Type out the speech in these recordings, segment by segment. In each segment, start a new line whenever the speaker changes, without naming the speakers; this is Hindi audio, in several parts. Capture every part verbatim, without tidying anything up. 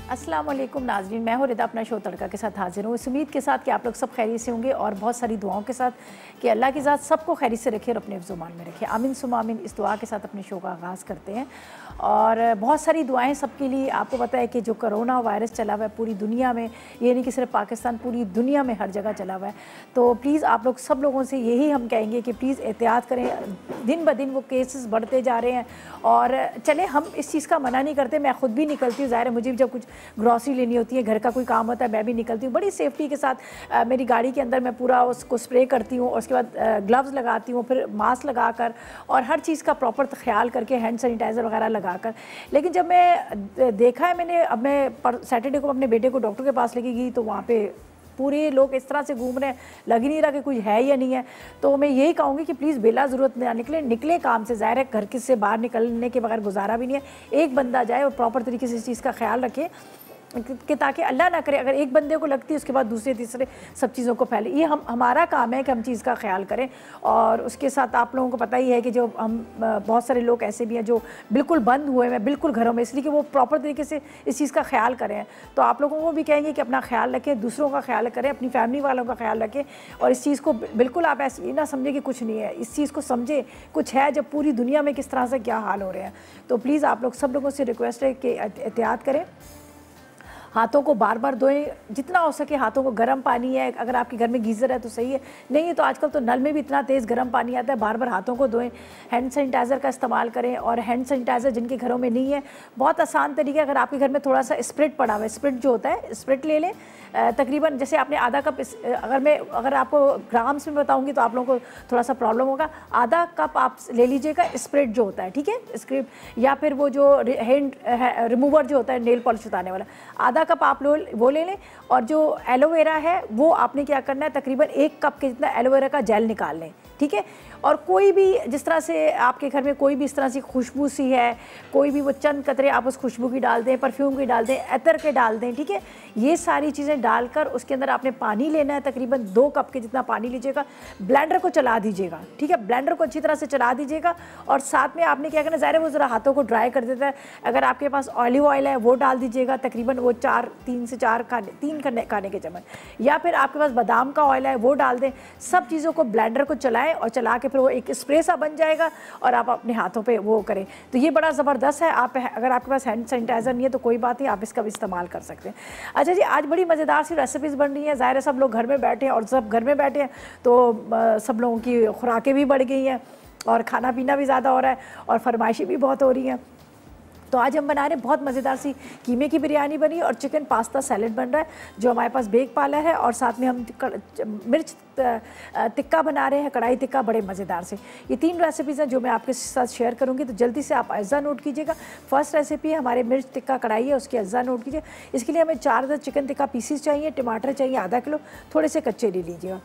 अस्सलाम वालेकुम नाज़रीन, मैं हूँ रिदा अपना शो तड़का के साथ हाजिर हूँ। इस उम्मीद के साथ कि आप लोग सब खैरियत से होंगे और बहुत सारी दुआओं के साथ कि अल्लाह की ज़ात सबको खैरियत से रखे और अपने ज़ुबान में रखे। आमीन सुम्मा आमीन। इस दुआ के साथ अपने शो का आगाज़ करते हैं और बहुत सारी दुआएं सबके लिए। आपको पता है कि जो कोरोना वायरस चला हुआ है पूरी दुनिया में, ये नहीं कि सिर्फ पाकिस्तान, पूरी दुनिया में हर जगह चला हुआ है। तो प्लीज़ आप लोग सब लोगों से यही हम कहेंगे कि प्लीज़ एहतियात करें। दिन ब दिन वो केसेस बढ़ते जा रहे हैं और चले हम इस चीज़ का मना नहीं करते। मैं ख़ुद भी निकलती हूँ, ज़ाहिर है मुझे भी जब कुछ ग्रॉसरी लेनी होती है, घर का कोई काम होता है, मैं भी निकलती हूँ बड़ी सेफ्टी के साथ। आ, मेरी गाड़ी के अंदर मैं पूरा उसको स्प्रे करती हूँ और उसके बाद ग्लव्स लगाती हूँ, फिर मास्क लगा कर और हर चीज़ का प्रॉपर ख्याल करके हैंड सैनिटाइज़र वगैरह लगा कर। लेकिन जब मैं देखा है मैंने, अब मैं सैटरडे को अपने बेटे को डॉक्टर के पास लेके गई तो वहाँ पे पूरे लोग इस तरह से घूम रहे हैं, लग ही नहीं रहा कि कुछ है या नहीं है। तो मैं यही कहूँगी कि प्लीज़ बिला ज़रूरत ना निकले निकले काम से। ज़ाहिर है घर के से बाहर निकलने के बगैर गुजारा भी नहीं है। एक बंदा जाए और प्रॉपर तरीके से इस चीज़ का ख्याल रखे कि ताकि अल्लाह ना करे अगर एक बंदे को लगती है उसके बाद दूसरे तीसरे सब चीज़ों को फैले। ये हम हमारा काम है कि हम चीज़ का ख्याल करें। और उसके साथ आप लोगों को पता ही है कि जो हम बहुत सारे लोग ऐसे भी हैं जो बिल्कुल बंद हुए हैं बिल्कुल घरों में, इसलिए कि वो प्रॉपर तरीके से इस चीज़ का ख्याल करें। तो आप लोगों को भी कहेंगे कि अपना ख्याल रखें, दूसरों का ख्याल करें, अपनी फैमिली वालों का ख्याल रखें और इस चीज़ को बिल्कुल आप ऐसे ना समझें कि कुछ नहीं है। इस चीज़ को समझें कुछ है, जब पूरी दुनिया में किस तरह से क्या हाल हो रहे हैं। तो प्लीज़ आप लोग सब लोगों से रिक्वेस्ट है कि एहतियात करें, हाथों को बार बार धोएं, जितना हो सके हाथों को। गर्म पानी है, अगर आपके घर में गीज़र है तो सही है, नहीं है तो आजकल तो नल में भी इतना तेज़ गर्म पानी आता है। बार बार हाथों को धोएं, हैंड सैनिटाइज़र का इस्तेमाल करें। और हैंड सैनिटाइज़र जिनके घरों में नहीं है, बहुत आसान तरीका, अगर आपके घर में थोड़ा सा स्प्रिट पड़ा हुआ है, स्प्रिट जो होता है स्प्रिट ले लें। तकरीबन जैसे आपने आधा कप, अगर मैं अगर आपको ग्राम्स में बताऊंगी तो आप लोगों को थोड़ा सा प्रॉब्लम होगा। आधा कप आप ले लीजिएगा स्प्रिट जो होता है, ठीक है, स्क्रिप या फिर वो जो हैंड रिमूवर जो होता है नेल पॉलिश उतारने वाला, आधा कप आप लोग वो ले लें। और जो एलोवेरा है वो आपने क्या करना है, तकरीबन एक कप के जितना एलोवेरा का जेल निकाल लें, ठीक है। और कोई भी जिस तरह से आपके घर में कोई भी इस तरह से खुशबू सी है, कोई भी वो चंद कतरे आप उस खुशबू की डाल दें, परफ्यूम की डाल दें, अतर के डाल दें, ठीक है। ये सारी चीज़ें डालकर उसके अंदर आपने पानी लेना है, तकरीबन दो कप के जितना पानी लीजिएगा। ब्लेंडर को चला दीजिएगा, ठीक है, ब्लेंडर को अच्छी तरह से चला दीजिएगा। और साथ में आपने क्या करना, ज़ाहिर है वो ज़रा हाथों को ड्राई कर देता है। अगर आपके पास ऑलिव ऑयल है वो डाल दीजिएगा, तकरीबन वो चार तीन से चार खाने तीन खाने खाने के चम्मच, या फिर आपके पास बादाम का ऑयल है वो डाल दें। सब चीज़ों को ब्लेंडर को चलाएं और चला के फिर वो एक स्प्रे सा बन जाएगा और आप अपने हाथों पे वो करें। तो ये बड़ा ज़बरदस्त है। आप अगर आपके पास हैंड सैनिटाइज़र नहीं है तो कोई बात नहीं, आप इसका भी इस्तेमाल कर सकते हैं। अच्छा जी, आज बड़ी मज़ेदार सी रेसिपीज़ बन रही हैं। ज़ाहिर है सब लोग घर में बैठे हैं और सब घर में बैठे हैं तो सब लोगों की खुराकें भी बढ़ गई हैं और खाना पीना भी ज़्यादा हो रहा है और फरमाइशें भी बहुत हो रही हैं। तो आज हम बना रहे हैं बहुत मज़ेदार सी कीमे की बिरयानी बनी और चिकन पास्ता सैलेड बन रहा है जो हमारे पास बेक पाला है। और साथ में हम मिर्च टिक्का बना रहे हैं, कढ़ाई टिक्का, बड़े मज़ेदार से। ये तीन रेसिपीज़ हैं जो मैं आपके साथ शेयर करूंगी, तो जल्दी से आप अज्जा नोट कीजिएगा। फर्स्ट रेसिपी है हमारे मिर्च टिक्का कढ़ाई है, उसकी अज्जा नोट कीजिए। इसके लिए हमें चार दस चिकन टिक्का पीसीस चाहिए, टमाटर चाहिए आधा किलो, थोड़े से कच्चे ले लीजिएगा।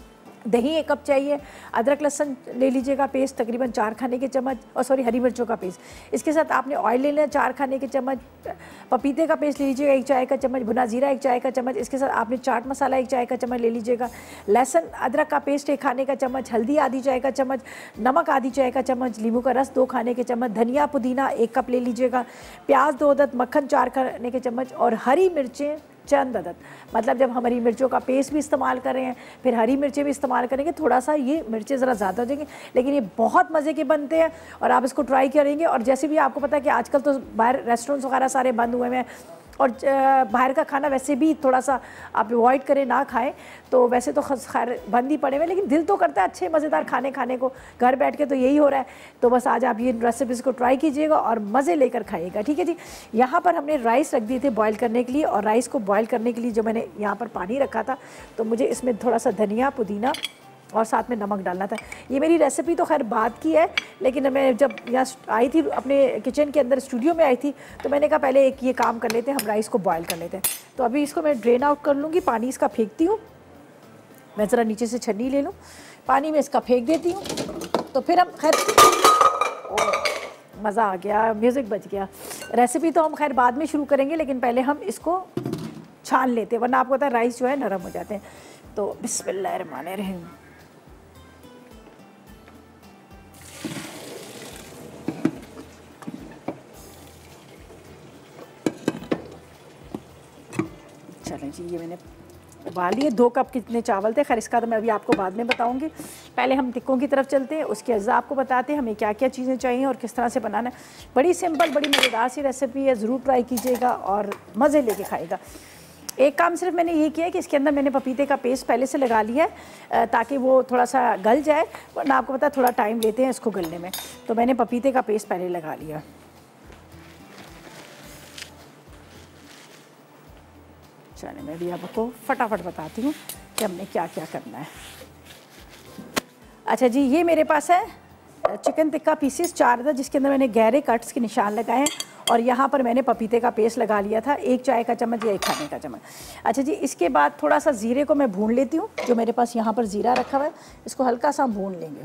दही एक कप चाहिए, अदरक लहसुन ले लीजिएगा पेस्ट तकरीबन चार खाने के चम्मच, और सॉरी हरी मिर्चों का पेस्ट। इसके साथ आपने ऑयल ले लेना चार खाने के चम्मच, पपीते का पेस्ट ले लीजिएगा एक चाय का चम्मच, भुना जीरा एक चाय का चम्मच। इसके साथ आपने चाट मसाला एक चाय का चम्मच ले लीजिएगा, लहसुन अदरक का पेस्ट एक खाने का चम्मच, हल्दी आधी चाय का चम्मच, नमक आधी चाय का चम्मच, नींबू का रस दो खाने के चम्मच, धनिया पुदीना एक कप ले लीजिएगा, प्याज दो अदद, मक्खन चार खाने के चम्मच और हरी मिर्चें चंद अदद। मतलब जब हम हरी मिर्चों का पेस्ट भी इस्तेमाल कर रहे हैं फिर हरी मिर्चें भी इस्तेमाल करेंगे, थोड़ा सा ये मिर्चें ज़रा ज़्यादा हो जाएंगी, लेकिन ये बहुत मज़े के बनते हैं और आप इसको ट्राई करेंगे। और जैसे भी आपको पता है कि आजकल तो बाहर रेस्टोरेंट्स वगैरह सारे बंद हुए हैं और बाहर का खाना वैसे भी थोड़ा सा आप अवॉइड करें, ना खाएं। तो वैसे तो खैर बंद ही पड़े हुए, लेकिन दिल तो करता है अच्छे मज़ेदार खाने खाने को घर बैठ के, तो यही हो रहा है। तो बस आज आप ये रेसिपीज़ को ट्राई कीजिएगा और मज़े लेकर खाइएगा, ठीक है जी। यहाँ पर हमने राइस रख दिए थे बॉयल करने के लिए, और राइस को बॉयल करने के लिए जो मैंने यहाँ पर पानी रखा था, तो मुझे इसमें थोड़ा सा धनिया पुदीना और साथ में नमक डालना था। ये मेरी रेसिपी तो खैर बाद की है, लेकिन मैं जब यहाँ आई थी अपने किचन के अंदर स्टूडियो में आई थी तो मैंने कहा पहले एक ये काम कर लेते हैं, हम राइस को बॉयल कर लेते हैं। तो अभी इसको मैं ड्रेन आउट कर लूँगी, पानी इसका फेंकती हूँ। मैं ज़रा नीचे से छन्नी ले लूँ, पानी में इसका फेंक देती हूँ। तो फिर हम खैर मज़ा आ गया, म्यूज़िक बज गया। रेसिपी तो हम खैर बाद में शुरू करेंगे, लेकिन पहले हम इसको छान लेते हैं, वरना आपको पता है राइस जो है नरम हो जाते हैं। तो बिस्मिल्लाहिर्रहमानिर्रहीम। चलें जी, ये मैंने उबाल लिए। दो कप कितने चावल थे, खैर इसका तो मैं अभी आपको बाद में बताऊंगी। पहले हम टिक्कों की तरफ चलते हैं, उसके अज्जा आपको बताते हैं हमें क्या क्या चीज़ें चाहिए और किस तरह से बनाना है। बड़ी सिंपल, बड़ी मज़ेदार सी रेसिपी है, ज़रूर ट्राई कीजिएगा और मज़े लेके खाएगा। एक काम सिर्फ मैंने ये किया है कि इसके अंदर मैंने पपीते का पेस्ट पहले से लगा लिया है ताकि वो थोड़ा सा गल जाए, वरना आपको पता है थोड़ा टाइम लेते हैं इसको गलने में। तो मैंने पपीते का पेस्ट पहले लगा लिया। चलिए मैं भी आपको फटाफट बताती हूँ कि हमने क्या क्या करना है। अच्छा जी, ये मेरे पास है चिकन टिक्का पीसेस चार था, जिसके अंदर मैंने गहरे कट्स के निशान लगाए हैं और यहाँ पर मैंने पपीते का पेस्ट लगा लिया था, एक चाय का चम्मच या एक खाने का चम्मच। अच्छा जी, इसके बाद थोड़ा सा ज़ीरे को मैं भून लेती हूँ, जो मेरे पास यहाँ पर ज़ीरा रखा हुआ है, इसको हल्का सा भून लेंगे।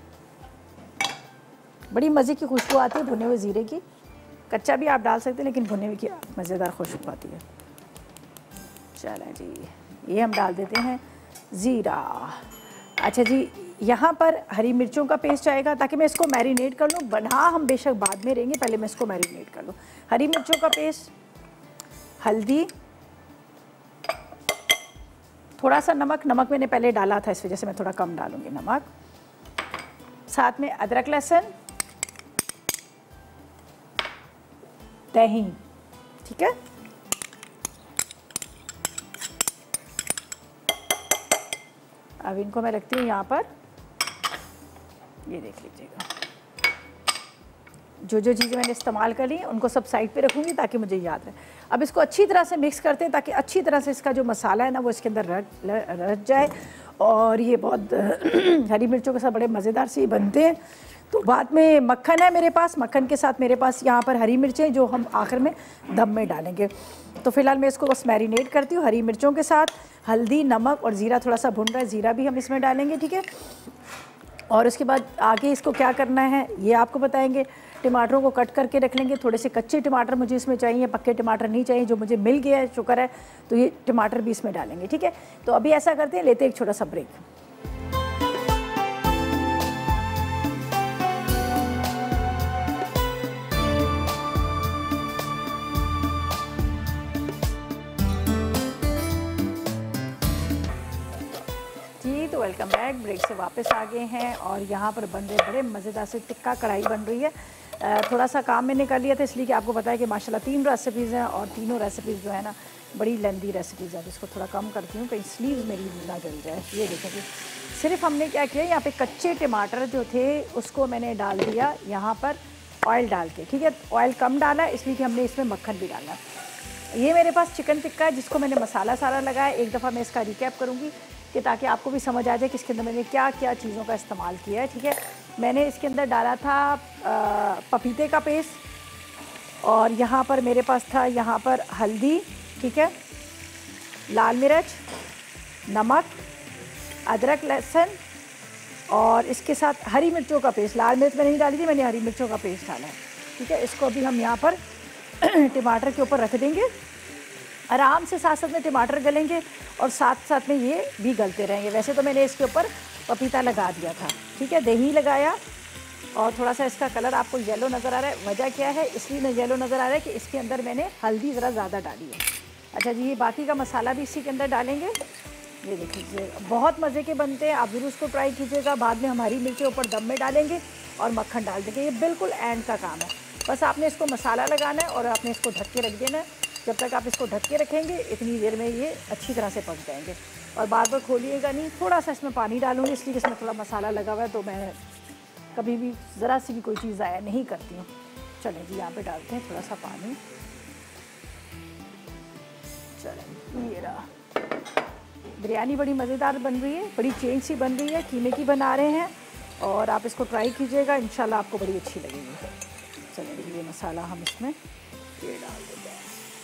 बड़ी मज़े की खुशबू आती है भुने हुए ज़ीरे की, कच्चा भी आप डाल सकते हैं लेकिन भुने हुए की मज़ेदार खुशबू आती है। चलें जी, ये हम डाल देते हैं ज़ीरा। अच्छा जी, यहाँ पर हरी मिर्चों का पेस्ट आएगा ताकि मैं इसको मैरिनेट कर लूँ, बना हम बेशक बाद में रहेंगे, पहले मैं इसको मैरिनेट कर लूँ। हरी मिर्चों का पेस्ट, हल्दी, थोड़ा सा नमक, नमक मैंने पहले डाला था इस वजह से मैं थोड़ा कम डालूँगी नमक, साथ में अदरक लहसुन, दही, ठीक है। अब इनको मैं रखती हूँ यहाँ पर, ये देख लीजिएगा। जो जो चीज़ें मैंने इस्तेमाल कर ली उनको सब साइड पे रखूँगी ताकि मुझे याद रहे। अब इसको अच्छी तरह से मिक्स करते हैं ताकि अच्छी तरह से इसका जो मसाला है ना वो इसके अंदर रच जाए। और ये बहुत हरी मिर्चों के साथ बड़े मज़ेदार से बनते हैं। तो बाद में मक्खन है मेरे पास, मक्खन के साथ मेरे पास यहाँ पर हरी मिर्चें जो हम आखिर में दम में डालेंगे। तो फिलहाल मैं इसको बस मैरिनेट करती हूँ हरी मिर्चों के साथ, हल्दी, नमक और ज़ीरा थोड़ा सा भुन रहा है, ज़ीरा भी हम इसमें डालेंगे, ठीक है। और उसके बाद आगे इसको क्या करना है ये आपको बताएंगे। टमाटरों को कट करके रख लेंगे, थोड़े से कच्चे टमाटर मुझे इसमें चाहिए, पक्के टमाटर नहीं चाहिए, जो मुझे मिल गया है शुक्र है, तो ये टमाटर भी इसमें डालेंगे, ठीक है। तो अभी ऐसा करते हैं, लेते हैं एक छोटा सा ब्रेक। तो वेलकम बैक, ब्रेक से वापस आ गए हैं और यहाँ पर बन रहे बड़े मज़ेदार से टिक्का कढ़ाई बन रही है। थोड़ा सा काम मैंने कर लिया था इसलिए कि आपको पता है कि माशाल्लाह तीन रेसिपीज़ हैं और तीनों रेसिपीज़ जो है ना बड़ी लेंदी रेसिपीज़ है। इसको थोड़ा कम करती हूँ कहीं स्लीव्स मेरी ना जल जाए। ये देखेंगे, सिर्फ हमने क्या किया, यहाँ पे कच्चे टमाटर जो थे उसको मैंने डाल दिया यहाँ पर ऑयल डाल के, ठीक है। ऑयल कम डाला इसलिए कि हमने इसमें मक्खन भी डाला। ये मेरे पास चिकन टिक्का है जिसको मैंने मसाला सारा लगाया। एक दफ़ा मैं इसका रिकैप करूँगी कि ताकि आपको भी समझ आ जाए कि इसके अंदर मैंने क्या क्या चीज़ों का इस्तेमाल किया है, ठीक है। मैंने इसके अंदर डाला था आ, पपीते का पेस्ट और यहाँ पर मेरे पास था यहाँ पर हल्दी, ठीक है, लाल मिर्च, नमक, अदरक लहसुन और इसके साथ हरी मिर्चों का पेस्ट। लाल मिर्च मैंने नहीं डाली थी, मैंने हरी मिर्चों का पेस्ट डाला है, ठीक है। इसको अभी हम यहाँ पर टमाटर के ऊपर रख देंगे, आराम से साथ साथ में टमाटर गलेंगे और साथ साथ में ये भी गलते रहेंगे। वैसे तो मैंने इसके ऊपर पपीता लगा दिया था, ठीक है, दही लगाया और थोड़ा सा इसका कलर आपको येलो नज़र आ रहा है। वजह क्या है, इसलिए येलो नज़र आ रहा है कि इसके अंदर मैंने हल्दी ज़रा ज़्यादा डाली है। अच्छा जी, ये बाकी का मसाला भी इसी के अंदर डालेंगे। ये देख लीजिए, बहुत मज़े के बनते हैं, आप ज़रूर उसको ट्राई कीजिएगा। बाद में हमारी मिर्चें ऊपर दम में डालेंगे और मक्खन डाल देंगे। ये बिल्कुल एंड का काम है, बस आपने इसको मसाला लगाना है और आपने इसको ढक के रख देना है। जब तक आप इसको ढक के रखेंगे इतनी देर में ये अच्छी तरह से पक जाएंगे और बार बार खोलिएगा नहीं। थोड़ा सा इसमें पानी डालूंगी इसलिए कि इसमें थोड़ा मसाला लगा हुआ है, तो मैं कभी भी ज़रा सी भी कोई चीज़ ज़ाया नहीं करती हूँ। चलें जी, यहाँ पे डालते हैं थोड़ा सा पानी। चलें, ये रहा। बिरयानी बड़ी मज़ेदार बन रही है, बड़ी चेंज सी बन रही है, कीमे की बना रहे हैं और आप इसको ट्राई कीजिएगा, इंशाल्लाह आपको बड़ी अच्छी लगेगी। चलें, ये मसाला हम इसमें ये डाल देते हैं।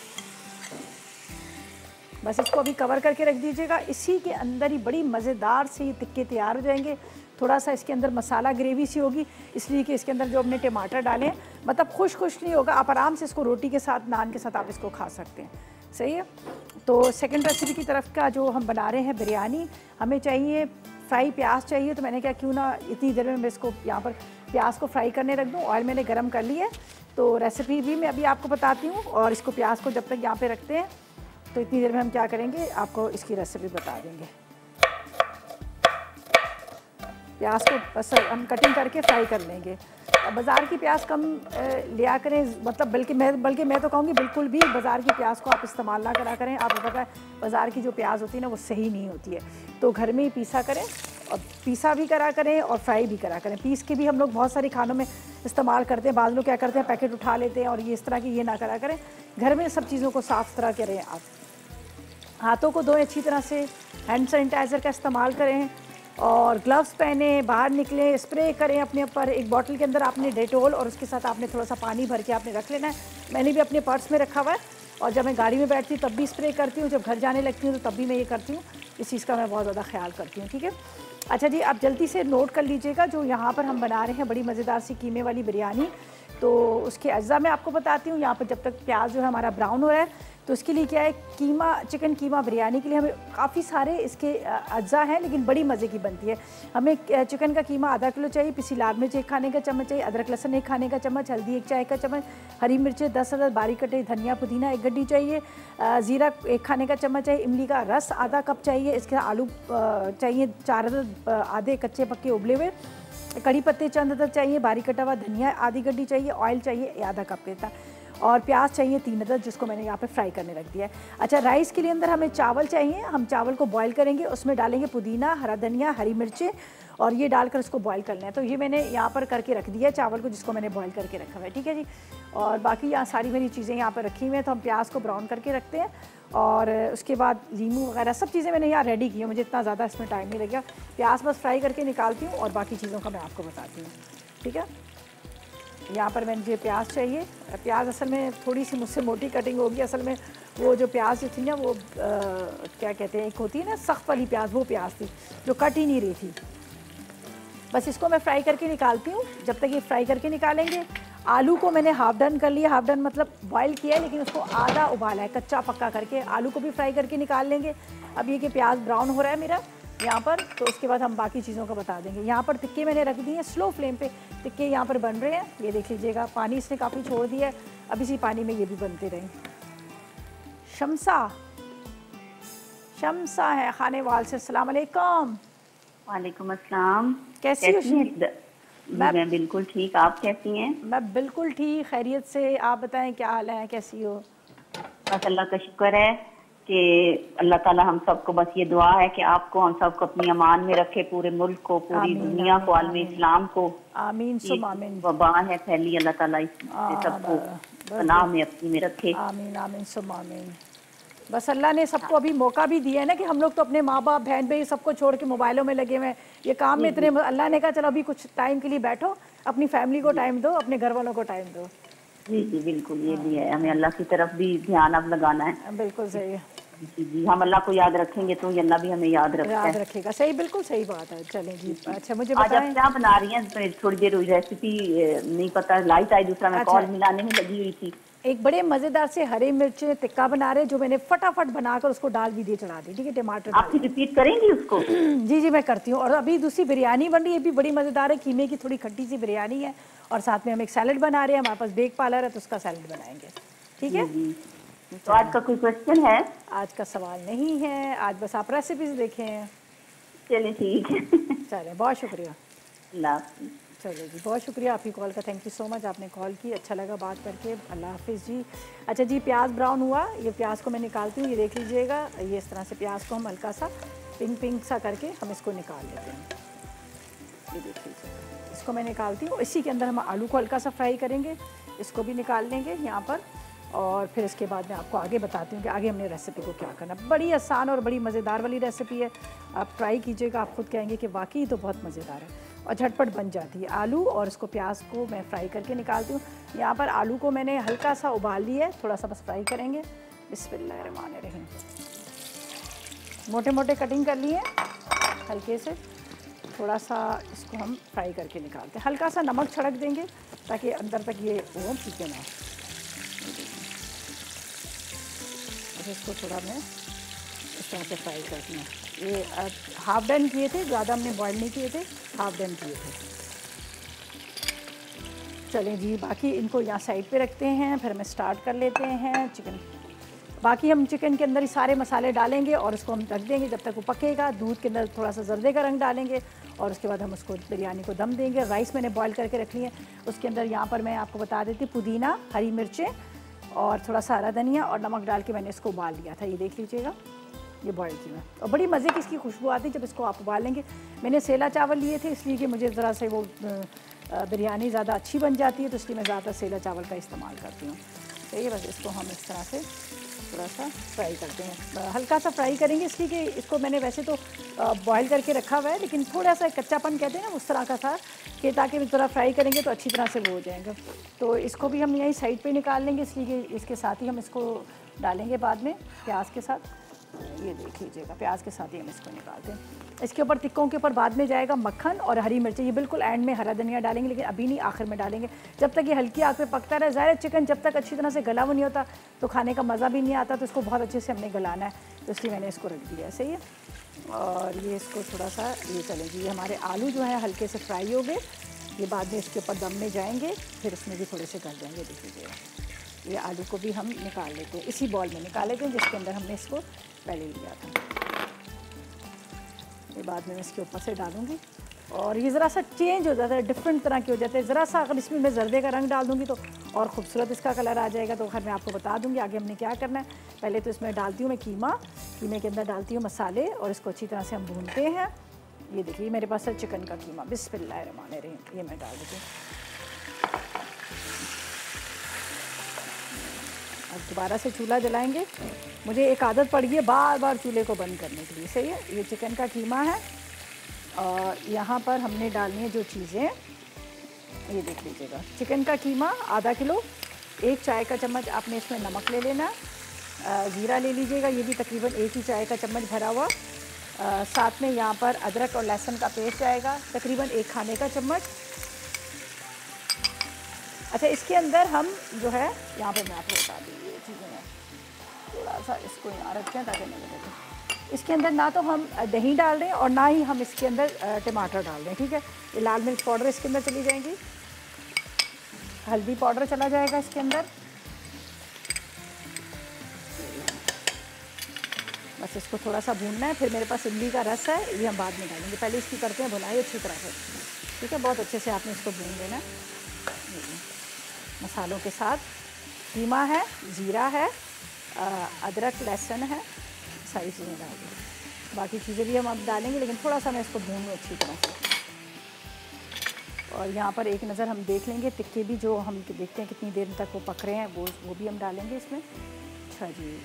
बस इसको अभी कवर करके रख दीजिएगा। इसी के अंदर ही बड़ी मज़ेदार से ये टिक्के तैयार हो जाएंगे। थोड़ा सा इसके अंदर मसाला ग्रेवी सी होगी इसलिए कि इसके अंदर जो हमने टमाटर डाले हैं, मतलब खुश खुश नहीं होगा, आप आराम से इसको रोटी के साथ, नान के साथ आप इसको खा सकते हैं। सही है। तो सेकंड रेसिपी की तरफ का जो हम बना रहे हैं बिरयानी, हमें चाहिए फ्राई प्याज चाहिए। तो मैंने क्या, क्यों ना इतनी देर में मैं इसको यहाँ पर प्याज को फ्राई करने रख दूँ। ऑयल मैंने गरम कर लिया है, तो रेसिपी भी मैं अभी आपको बताती हूँ। और इसको प्याज को जब तक यहाँ पे रखते हैं तो इतनी देर में हम क्या करेंगे, आपको इसकी रेसिपी बता देंगे। प्याज को बस हम कटिंग करके फ्राई कर लेंगे। बाज़ार की प्याज कम लिया करें, मतलब बल्कि मैं बल्कि मैं तो कहूँगी बिल्कुल भी बाज़ार की प्याज को आप इस्तेमाल ना करा करें। आपको पता है बाज़ार की जो प्याज होती है ना वो सही नहीं होती है, तो घर में ही पीसा करें और पीसा भी करा करें और फ्राई भी करा करें। पीस के भी हम लोग बहुत सारी खानों में इस्तेमाल करते हैं। बाज़ लोग क्या करते हैं पैकेट उठा लेते हैं और ये इस तरह की ये ना करा करें। घर में सब चीज़ों को साफ़ तरह करें। आप हाथों को धोएं अच्छी तरह से, हैंड सैनिटाइज़र का इस्तेमाल करें और ग्लव्स पहने, बाहर निकलें, स्प्रे करें अपने ऊपर। एक बॉटल के अंदर आपने डेटोल और उसके साथ आपने थोड़ा सा पानी भर के आपने रख लेना है। मैंने भी अपने पर्स में रखा हुआ है और जब मैं गाड़ी में बैठती हूँ तब भी स्प्रे करती हूँ, जब घर जाने लगती हूँ तो तब भी मैं ये करती हूँ। इस चीज़ का मैं बहुत ज़्यादा ख्याल करती हूँ, ठीक है। अच्छा जी, आप जल्दी से नोट कर लीजिएगा जो यहाँ पर हम बना रहे हैं बड़ी मज़ेदार सी कीमे वाली बिरयानी। तो उसके अज्जा मैं आपको बताती हूँ। यहाँ पर जब तक प्याज जो है हमारा ब्राउन हो रहा है तो इसके लिए क्या है, कीमा चिकन कीमा बिरयानी के लिए हमें काफ़ी सारे इसके अज्जा हैं, लेकिन बड़ी मज़े की बनती है। हमें चिकन का कीमा आधा किलो चाहिए, पिसी लाल मिर्च एक खाने का चम्मच चाहिए, अदरक लहसुन एक खाने का चम्मच, हल्दी एक चाय का चम्मच, हरी मिर्चें दस अदद बारीक कटे, धनिया पुदीना एक गड्डी चाहिए, ज़ीरा एक खाने का चम्मच चाहिए, इमली का रस आधा कप चाहिए, इसके आलू चाहिए चार अदद आधे कच्चे पक्के उबले हुए, कड़ी पत्ते चंद अदद चाहिए, बारीक कटा हुआ धनिया आधी गड्डी चाहिए, ऑयल चाहिए आधा कप देता और प्याज चाहिए तीन अदद जिसको मैंने यहाँ पे फ्राई करने रख दिया है। अच्छा, राइस के लिए अंदर हमें चावल चाहिए। हम चावल को बॉईल करेंगे, उसमें डालेंगे पुदीना, हरा धनिया, हरी मिर्चें और ये डालकर उसको बॉईल करना है। तो ये मैंने यहाँ पर करके रख दिया है चावल को, जिसको मैंने बॉईल करके रखा हुआ है, ठीक है जी। और बाकी यहाँ सारी मेरी चीज़ें यहाँ पर रखी हुई हैं। तो हम प्याज को ब्राउन करके रखते हैं और उसके बाद लीमू वगैरह सब चीज़ें मैंने यहाँ रेडी की हैं। मुझे इतना ज़्यादा इसमें टाइम नहीं लगेगा। प्याज बस फ्राई करके निकालती हूँ और बाकी चीज़ों का मैं आपको बताती हूँ, ठीक है। यहाँ पर मैंने ये प्याज चाहिए। प्याज असल में थोड़ी सी मुझसे मोटी कटिंग होगी। असल में वो जो प्याज जो थी ना वो आ, क्या कहते हैं, एक होती है ना सख्त वाली प्याज, वो प्याज थी जो कट ही नहीं रही थी। बस इसको मैं फ्राई करके निकालती हूँ। जब तक ये फ्राई करके निकालेंगे, आलू को मैंने हाफ डन कर लिया। हाफ डन मतलब बॉयल किया है लेकिन उसको आधा उबाला है, कच्चा पक्का करके। आलू को भी फ्राई करके निकाल लेंगे। अब ये कि प्याज ब्राउन हो रहा है मेरा यहाँ पर, तो उसके बाद हम बाकी चीज़ों का बता देंगे। यहाँ पर टिक्के मैंने रख दिए हैं स्लो फ्लेम पे। टिक्के यहाँ पर बन रहे हैं, ये देख लीजिएगा। पानी इसने काफ़ी छोड़ दिया है, अब इसी पानी में ये भी बनते रहें। शमसा शमसा है खाने वाल से। अस्सलाम वालेकुम।
वालेकुम अस्सलाम।
कैसी हो?
मैं, मैं बिल्कुल ठीक, आप कैसी हैं?
मैं बिल्कुल ठीक, खैरियत से। आप बताएं क्या हाल है, कैसी हो?
बस अल्लाह का शुक्र है कि अल्लाह ताला हम सबको बस ये दुआ है कि आपको हम सबको अपनी अमान में रखे, पूरे मुल्क को, पूरी दुनिया को, आलमी इस्लाम को।
आमीन सुम आमीन।
वबा है फैली, अल्लाह ताला इस सबको पनाह में अपनी में रखे।
आमीन आमीन सुम आमीन। बस अल्लाह ने सबको अभी मौका भी दिया है ना कि हम लोग तो अपने माँ बाप बहन भाई सबको छोड़ के मोबाइलों में लगे हुए हैं। ये काम में इतने, अल्लाह ने कहा चलो अभी कुछ टाइम के लिए बैठो, अपनी फैमिली को टाइम दो, अपने घर वालों को टाइम दो।
जी जी बिल्कुल, ये भी है, हमें अल्लाह की तरफ भी ध्यान अब लगाना है।
बिल्कुल सही है
जी जी, हम अल्लाह को याद रखेंगे तो अल्लाह भी हमें याद रखता है,
याद रखेगा। सही, बिल्कुल सही बात है। चलें जी। अच्छा मुझे
आज आप क्या बना रही हैं? थोड़ी देर हुई, रेसिपी नहीं पता, लाइट आई, दूसरा मैं कॉल मिलाने में लगी हुई थी।
एक बड़े मज़ेदार से हरे मिर्च टिक्का बना रहे जो मैंने फटाफट बनाकर उसको डाल भी दिए, चढ़ा दी, ठीक है। टमाटर
आप रिपीट करेंगी उसको?
जी जी मैं करती हूँ। और अभी दूसरी बिरयानी बन रही है, ये भी बड़ी मज़ेदार है। कीमे की थोड़ी खट्टी सी बिरयानी है और साथ में हम एक सैलड बना रहे हैं। हमारे पास बेक पार्लर है तो उसका सैलड बनाएंगे, ठीक है।
तो आज का कोई क्वेश्चन है?
आज का सवाल नहीं है, आज बस आप रेसिपीज देखें।
चलिए ठीक है।
चलिए, बहुत शुक्रिया।
अल्लाह।
चलिए जी, बहुत शुक्रिया आपकी कॉल का। थैंक यू सो मच, आपने कॉल की, अच्छा लगा बात करके। अल्लाह हाफिज़ जी। अच्छा जी, प्याज ब्राउन हुआ, ये प्याज को मैं निकालती हूँ। ये देख लीजिएगा, ये इस तरह से प्याज को हम हल्का सा पिंक पिंक सा करके हम इसको निकाल लेते हैं। ये देख लीजिएगा, इसको मैं निकालती हूँ। इसी के अंदर हम आलू को हल्का सा फ्राई करेंगे, इसको भी निकाल लेंगे यहाँ पर। और फिर इसके बाद मैं आपको आगे बताती हूँ कि आगे हमने रेसिपी को क्या करना। बड़ी आसान और बड़ी मज़ेदार वाली रेसिपी है, आप ट्राई कीजिएगा, आप खुद कहेंगे कि वाकई तो बहुत मज़ेदार है और झटपट बन जाती है। आलू और इसको प्याज को मैं फ्राई करके निकालती हूँ। यहाँ पर आलू को मैंने हल्का सा उबाल लिया है, थोड़ा सा बस फ्राई करेंगे। बिस्मिल्लाहिर्रहमानिर्रहीम। मोटे मोटे कटिंग कर लिए हल्के से, थोड़ा सा इसको हम फ्राई करके निकालते हैं। हल्का सा नमक छिड़क देंगे ताकि अंदर तक ये वो पीके ना। इसको थोड़ा मैं इस तरह से फ्राई करती हूँ। ये हाफ डन किए थे, ज़्यादा हमने बॉयल नहीं किए थे, हाफ डन किए थे। चलें जी, बाकी इनको यहाँ साइड पे रखते हैं, फिर हमें स्टार्ट कर लेते हैं चिकन बाकी हम चिकन के अंदर ही सारे मसाले डालेंगे और उसको हम ढक देंगे जब तक वो पकेगा। दूध के अंदर थोड़ा सा जर्दे का रंग डालेंगे और उसके बाद हम उसको बिरयानी को दम देंगे। राइस मैंने बॉईल करके रख ली है, उसके अंदर यहाँ पर मैं आपको बता देती पुदीना, हरी मिर्चें और थोड़ा सा हरा धनिया और नमक डाल के मैंने इसको उबाल लिया था। ये देख लीजिएगा, ये बॉयल की मैं, और बड़ी मज़े की इसकी खुशबू आती है जब इसको आप उबालेंगे। मैंने सेला चावल लिए थे इसलिए कि मुझे ज़रा से वो बिरयानी ज़्यादा अच्छी बन जाती है, तो इसलिए मैं ज़्यादा सेला चावल का इस्तेमाल करती हूँ। तो ये बस इसको हम इस तरह से थोड़ा सा फ्राई करते हैं, हल्का सा फ्राई करेंगे इसलिए कि इसको मैंने वैसे तो बॉईल करके रखा हुआ है, लेकिन थोड़ा सा कच्चापन कहते हैं ना उस तरह का था कि ताकि थोड़ा फ्राई करेंगे तो अच्छी तरह से वो हो जाएंगे। तो इसको भी हम यहीं साइड पे निकाल लेंगे, इसलिए कि इसके साथ ही हम इसको डालेंगे बाद में प्याज के साथ। ये देख लीजिएगा, प्याज के साथ ही हम इसको निकालते हैं। इसके ऊपर टिक्कों के ऊपर बाद में जाएगा मक्खन और हरी मिर्ची, ये बिल्कुल एंड में हरा धनिया डालेंगे, लेकिन अभी नहीं, आखिर में डालेंगे। जब तक ये हल्की आग पे पकता रहे, ज़ाहिर चिकन जब तक अच्छी तरह से गला हुआ नहीं होता तो खाने का मज़ा भी नहीं आता, तो इसको बहुत अच्छे से हमने गलाना है, तो इसलिए मैंने इसको रख दिया सही है। और ये इसको थोड़ा सा ये चलेगी, ये हमारे आलू जो है हल्के से फ्राई हो गए, ये बाद में इसके ऊपर दम में जाएंगे, फिर इसमें भी थोड़े से गल जाएंगे। देख लीजिएगा, ये आलू को भी हम निकाल लेते हैं, इसी बॉल में निकाल लेते हैं जिसके अंदर हमने इसको पहले लिया था। ये बाद में मैं इसके ऊपर से डालूंगी और ये ज़रा सा चेंज हो जाता है, डिफरेंट तरह के हो जाते हैं। ज़रा सा अगर इसमें मैं जर्दे का रंग डाल दूँगी तो और ख़ूबसूरत इसका कलर आ जाएगा। तो खैर मैं आपको बता दूँगी आगे हमने क्या करना है। पहले तो इसमें डालती हूँ मैं कीमा, कीमे के अंदर डालती हूँ मसाले और इसको अच्छी तरह से हम भूनते हैं। ये देखिए मेरे पास है चिकन का कीमा, बिस्मिल्लाहिर्रहमानिर्रहीम, ये मैं डाल देती हूँ। अब दोबारा से चूल्हा जलाएंगे, मुझे एक आदत पड़ गई है बार बार चूल्हे को बंद करने के लिए, सही है। ये चिकन का कीमा है और यहाँ पर हमने डालनी है जो चीज़ें, ये देख लीजिएगा, चिकन का कीमा आधा किलो, एक चाय का चम्मच आपने इसमें नमक ले लेना, ज़ीरा ले लीजिएगा, ये भी तकरीबन एक ही चाय का चम्मच भरा हुआ, आ, साथ में यहाँ पर अदरक और लहसुन का पेस्ट जाएगा तकरीबन एक खाने का चम्मच। अच्छा, इसके अंदर हम जो है यहाँ पर मैं आपको बता दी ये चीज़ें हैं, थोड़ा सा इसको यहाँ रखते हैं ताकि नहीं लगे। इसके अंदर ना तो हम दही डाल रहे हैं और ना ही हम इसके अंदर टमाटर डाल रहे हैं, ठीक है। ये लाल मिर्च पाउडर इसके अंदर चली जाएंगी, हल्दी पाउडर चला जाएगा इसके अंदर, बस इसको थोड़ा सा भूनना है। फिर मेरे पास इमली का रस है, ये हम बाद में डालेंगे, पहले इसकी करते हैं भुनाई अच्छी तरह से, ठीक है। बहुत अच्छे से आपने इसको भून देना मसालों के साथ। कीमा है, ज़ीरा है, अदरक लहसुन है, सारी चीज़ें डाल देंगे, बाकी चीज़ें भी हम अब डालेंगे, लेकिन थोड़ा सा मैं इसको भून लूँ अच्छी तरह से। और यहाँ पर एक नज़र हम देख लेंगे टिक्के भी, जो हम देखते हैं कितनी देर तक वो पक रहे हैं, वो वो भी हम डालेंगे इसमें। अच्छा जी,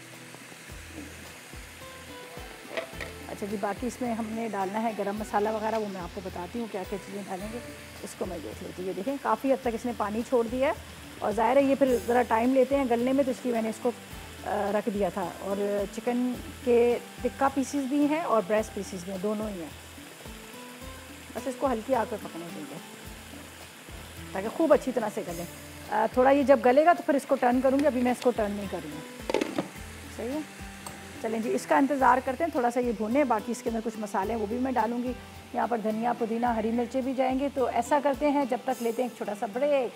अच्छा जी, बाकी इसमें हमने डालना है गरम मसाला वगैरह, वो मैं आपको बताती हूँ क्या क्या चीज़ें डालेंगे, इसको मैं देख लेती हूँ। ये देखें काफ़ी हद तक इसने पानी छोड़ दिया है और ज़ाहिर है ये फिर ज़रा टाइम लेते हैं गलने में, तो इसलिए मैंने इसको रख दिया था। और चिकन के टिक्का पीसीस भी हैं और ब्रेस्ट पीसीस भी हैं, दोनों ही हैं। बस इसको हल्की आग पर पकने देंगे ताकि खूब अच्छी तरह से गले। थोड़ा ये जब गलेगा तो फिर इसको टर्न करूँगी, अभी मैं इसको टर्न नहीं करूँगी, सही है। चलें जी, इसका इंतज़ार करते हैं, थोड़ा सा ये भुने। बाकी इसके अंदर कुछ मसाले हैं वो भी मैं डालूँगी, यहाँ पर धनिया पुदीना हरी मिर्चें भी जाएंगे। तो ऐसा करते हैं, जब तक लेते हैं एक छोटा सा ब्रेक।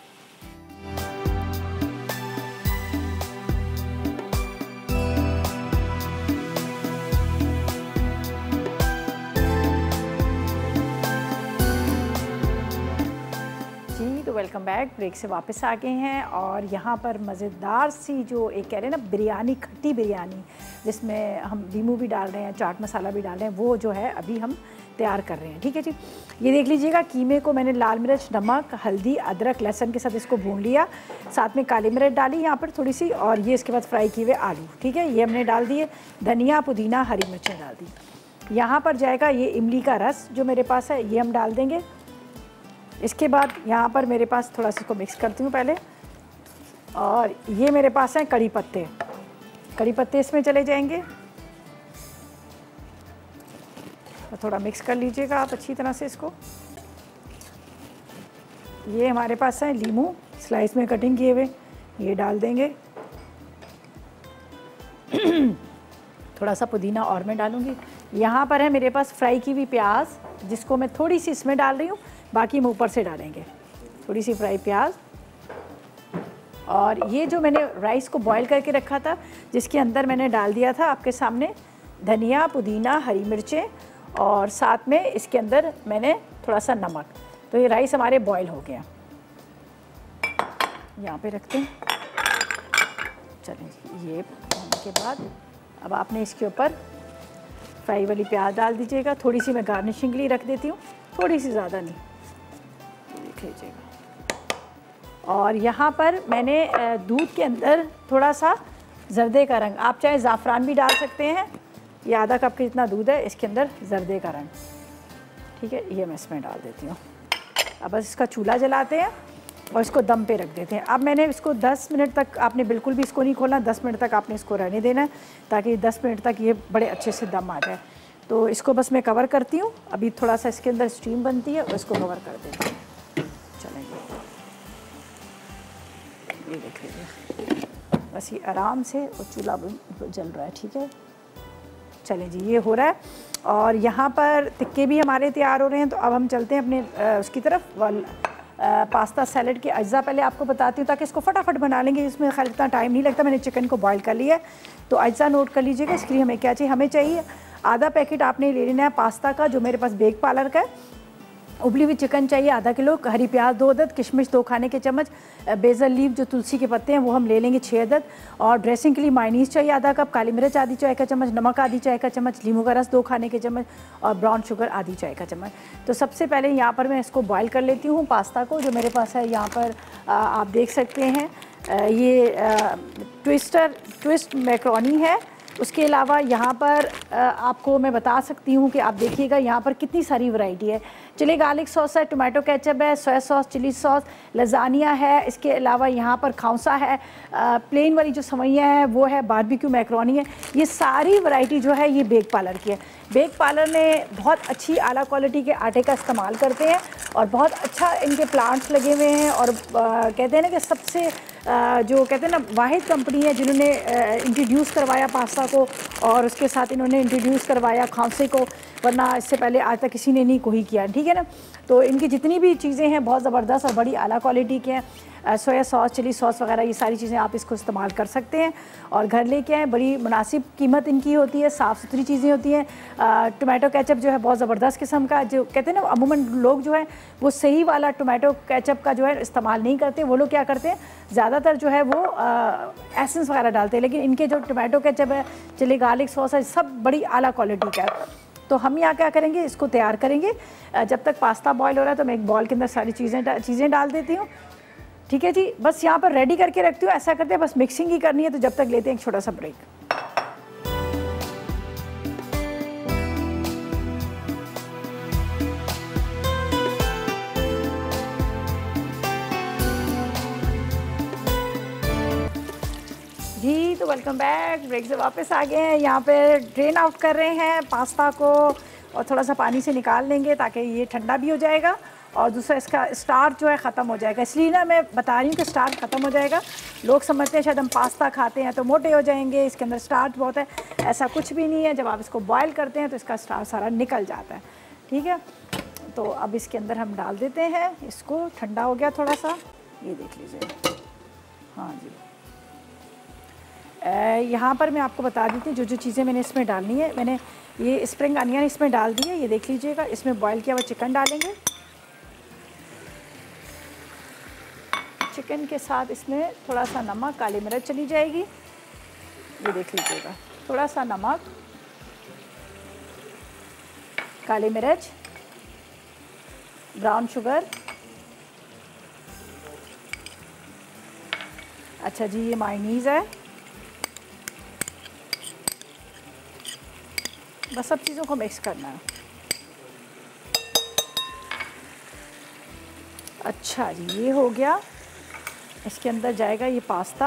तो वेलकम बैक, ब्रेक से वापस आ गए हैं और यहाँ पर मज़ेदार सी जो एक कह रहे हैं ना बिरयानी, खट्टी बिरयानी, जिसमें हम लीमू भी डाल रहे हैं, चाट मसाला भी डाल रहे हैं, वो जो है अभी हम तैयार कर रहे हैं, ठीक है जी। ये देख लीजिएगा, कीमे को मैंने लाल मिर्च, नमक, हल्दी, अदरक, लहसुन के साथ इसको भून लिया, साथ में काली मिर्च डाली यहाँ पर थोड़ी सी, और ये इसके बाद फ्राई किए हुए आलू, ठीक है, ये हमने डाल दिए, धनिया पुदीना हरी मिर्चें डाल दी। यहाँ पर जाएगा ये इमली का रस जो मेरे पास है, ये हम डाल देंगे। इसके बाद यहाँ पर मेरे पास थोड़ा सा इसको मिक्स करती हूँ पहले, और ये मेरे पास हैं कड़ी पत्ते, कड़ी पत्ते इसमें चले जाएंगे, और थोड़ा मिक्स कर लीजिएगा आप अच्छी तरह से इसको। ये हमारे पास है लीमू स्लाइस में कटिंग किए हुए, ये डाल देंगे। थोड़ा सा पुदीना और मैं डालूँगी। यहाँ पर है मेरे पास फ्राई की हुई प्याज, जिसको मैं थोड़ी सी इसमें डाल रही हूँ, बाकी हम ऊपर से डालेंगे। थोड़ी सी फ्राई प्याज और ये जो मैंने राइस को बॉईल करके रखा था, जिसके अंदर मैंने डाल दिया था आपके सामने धनिया, पुदीना, हरी मिर्चें और साथ में इसके अंदर मैंने थोड़ा सा नमक। तो ये राइस हमारे बॉईल हो गया, यहाँ पे रखते हैं। चलें, ये होने के बाद अब आपने इसके ऊपर फ्राई वाली प्याज डाल दीजिएगा। थोड़ी सी मैं गार्निशिंग के लिए रख देती हूँ, थोड़ी सी, ज़्यादा नहीं, देख लीजिएगा। और यहाँ पर मैंने दूध के अंदर थोड़ा सा जर्दे का रंग, आप चाहे ज़ाफ़रान भी डाल सकते हैं। ये आधा कप के जितना दूध है, इसके अंदर जर्दे का रंग, ठीक है, ये मैं इसमें डाल देती हूँ। अब बस इसका चूल्हा जलाते हैं और इसको दम पे रख देते हैं। अब मैंने इसको दस मिनट तक, आपने बिल्कुल भी इसको नहीं खोलना, दस मिनट तक आपने इसको रहने देना है ताकि दस मिनट तक ये बड़े अच्छे से दम आ जाए। तो इसको बस मैं कवर करती हूँ, अभी थोड़ा सा इसके अंदर स्टीम बनती है और इसको कवर कर देती हूँ। चलेंगे, ये देख लीजिए, बस ये आराम से और चूल्हा जल रहा है, ठीक है। चलें जी, ये हो रहा है और यहाँ पर टिक्के भी हमारे तैयार हो रहे हैं। तो अब हम चलते हैं अपने आ, उसकी तरफ। वाल आ, पास्ता सैलड के अज्जा पहले आपको बताती हूँ ताकि इसको फटाफट बना लेंगे, इसमें खैर इतना टाइम नहीं लगता। मैंने चिकन को बॉईल कर लिया है, तो अज्जा नोट कर लीजिएगा। इसके लिए हमें क्या चाहिए, हमें चाहिए आधा पैकेट आपने ले लेना है पास्ता का, जो मेरे पास बेक पार्लर का है। उबली हुई चिकन चाहिए आधा किलो, हरी प्याज दो अदद, किशमिश दो खाने के चम्मच, बेसल लीफ जो तुलसी के पत्ते हैं वो हम ले लेंगे छः अदद, और ड्रेसिंग के लिए मायनीस चाहिए आधा कप, काली मिर्च आधी चाय का चम्मच, नमक आधी चाय का चम्मच, लीमू का रस दो खाने के चम्मच और ब्राउन शुगर आधी चाय का चम्मच। तो सबसे पहले यहाँ पर मैं इसको बॉयल कर लेती हूँ पास्ता को, जो मेरे पास है यहाँ पर आ, आप देख सकते हैं। आ, ये आ, ट्विस्टर ट्विस्ट मैक्रोनी है। उसके अलावा यहाँ पर आपको मैं बता सकती हूँ कि आप देखिएगा यहाँ पर कितनी सारी वैरायटी है। चिली गार्लिक सॉस है, टोमेटो केचप है, soya sauce, chilli sauce, lasagna है। इसके अलावा यहाँ पर खाउसा है, प्लेन वाली जो सवैयाँ हैं वो है, बारबेक्यू मैक्रोनी है। ये सारी वैरायटी जो है ये बेक पार्लर की है। बेक पार्लर ने बहुत अच्छी आला क्वालिटी के आटे का इस्तेमाल करते हैं और बहुत अच्छा इनके प्लांट्स लगे हुए हैं। और आ, कहते हैं ना कि सबसे आ, जो कहते हैं ना वाहिद कंपनी है जिन्होंने इंट्रोड्यूस करवाया पास्ता को, और उसके साथ इन्होंने इंट्रोड्यूस करवाया खांसे को, वरना इससे पहले आज तक किसी ने नहीं कोई किया, ठीक है ना। तो इनकी जितनी भी चीज़ें हैं बहुत ज़बरदस्त और बड़ी आला क्वालिटी के हैं। सोया सॉस, चिली सॉस वगैरह ये सारी चीज़ें आप इसको इस्तेमाल कर सकते हैं और घर लेके आएँ। बड़ी मुनासिब कीमत इनकी होती है, साफ़ सुथरी चीज़ें होती हैं। टोमेटो केचप जो है बहुत ज़बरदस्त किस्म का, जो कहते हैं ना अमूमन लोग जो है वो सही वाला टोमेटो केचप का जो है इस्तेमाल नहीं करते। वो लोग क्या करते हैं, ज़्यादातर जो है वो एसेंस वगैरह डालते हैं, लेकिन इनके जो टोमेटो केचप है, चिली गार्लिक सॉस है, सब बड़ी आला क्वालिटी का है। तो हम यहाँ क्या करेंगे, इसको तैयार करेंगे। जब तक पास्ता बॉयल हो रहा है तो मैं एक बॉल के अंदर सारी चीज़ें चीज़ें डाल देती हूँ, ठीक है जी। बस यहाँ पर रेडी करके रखती हूँ। ऐसा करते हैं, बस मिक्सिंग ही करनी है। तो जब तक लेते हैं एक छोटा सा ब्रेक। जी तो वेलकम बैक, ब्रेक से वापस आ गए हैं। यहाँ पे ड्रेन आउट कर रहे हैं पास्ता को और थोड़ा सा पानी से निकाल लेंगे ताकि ये ठंडा भी हो जाएगा और दूसरा इसका स्टार्च जो है ख़त्म हो जाएगा। इसलिए ना मैं बता रही हूँ कि स्टार्च ख़त्म हो जाएगा। लोग समझते हैं शायद हम पास्ता खाते हैं तो मोटे हो जाएंगे, इसके अंदर स्टार्च बहुत है। ऐसा कुछ भी नहीं है। जब आप इसको बॉयल करते हैं तो इसका स्टार्च सारा निकल जाता है, ठीक है। तो अब इसके अंदर हम डाल देते हैं इसको। ठंडा हो गया थोड़ा सा, ये देख लीजिए। हाँ जी, यहाँ पर मैं आपको बता देती हूँ जो जो चीज़ें मैंने इसमें डालनी है। मैंने ये स्प्रिंग अनियन इसमें डाल दी है, ये देख लीजिएगा। इसमें बॉयल किया हुआ चिकन डालेंगे। चिकन के साथ इसमें थोड़ा सा नमक, काली मिर्च चली जाएगी, ये देख लीजिएगा। थोड़ा सा नमक, काली मिर्च, ब्राउन शुगर। अच्छा जी, ये मायनीज़ है। बस सब चीज़ों को मिक्स करना है। अच्छा जी, ये हो गया। इसके अंदर जाएगा ये पास्ता।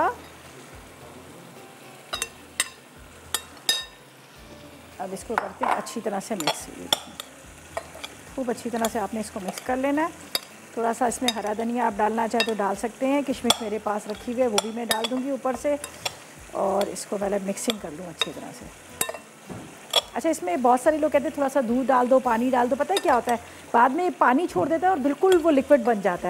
अब इसको करते हैं अच्छी तरह से मिक्स। खूब अच्छी तरह से आपने इसको मिक्स कर लेना है। थोड़ा सा इसमें हरा धनिया आप डालना चाहे तो डाल सकते हैं। किशमिश मेरे पास रखी हुई है, वो भी मैं डाल दूँगी ऊपर से। और इसको पहले मिक्सिंग कर लूँ अच्छी तरह से। अच्छा, इसमें बहुत सारे लोग कहते हैं थोड़ा सा दूध डाल दो, पानी डाल दो। पता है क्या होता है, बाद में पानी छोड़ देता है और बिल्कुल वो लिक्विड बन जाता है।